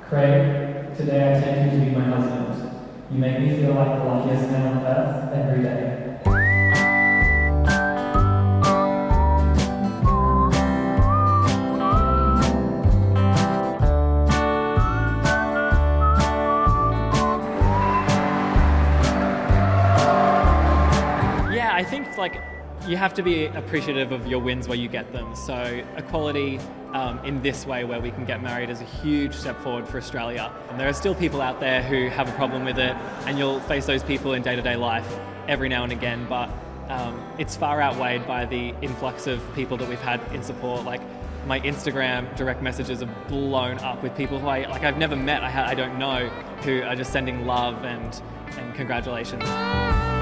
Craig, today I take you to be my husband. You make me feel like the luckiest man on earth every day. Yeah, I think you have to be appreciative of your wins where you get them. So equality in this way where we can get married is a huge step forward for Australia. And there are still people out there who have a problem with it, and you'll face those people in day-to-day life every now and again, but it's far outweighed by the influx of people that we've had in support. Like, my Instagram direct messages are blown up with people who I've never met, I don't know, who are just sending love and congratulations.